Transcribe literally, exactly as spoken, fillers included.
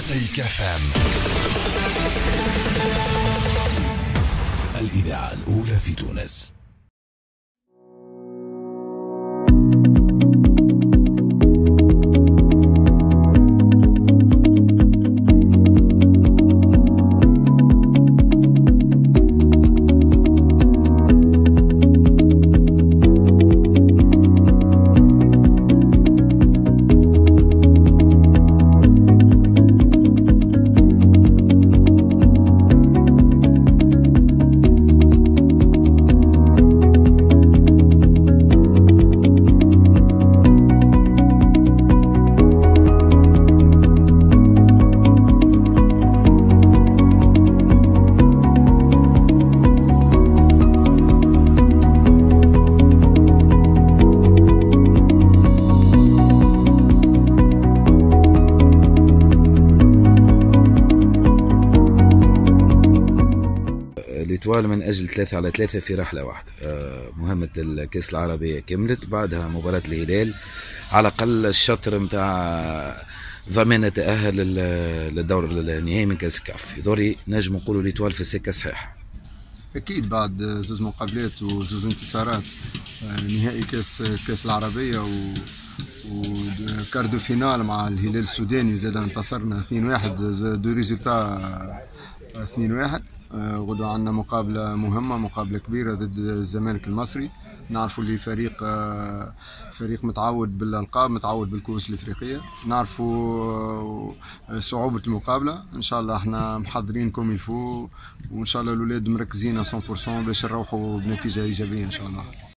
مزيك اف ام، الإذاعة الأولى في تونس. ليتوال من أجل ثلاثة على ثلاثة في رحلة واحدة. مهمة الكأس العربية كملت، بعدها مباراة الهلال، على الأقل الشطر متاع ضمان تأهل للدور النهائي من كأس كاف. يضري نجم نقولوا ليتوال في السكة صحيحة. أكيد بعد زوز مقابلات وزوز انتصارات، نهائي كأس كأس العربية و وكاردو فينال مع الهلال السوداني، زاد انتصرنا اثنين واحد، دو ريزولتا اثنين واحد. غدوة عندنا مقابلة مهمة، مقابلة كبيرة ضد الزمالك المصري. نعرفوا اللي فريق فريق متعود بالألقاب، متعود بالكؤوس الإفريقية. نعرفوا صعوبة المقابلة. إن شاء الله احنا محضرين كوم يلفو، وإن شاء الله الأولاد مركزين مية بالمية باش نروحوا بنتيجة إيجابية إن شاء الله.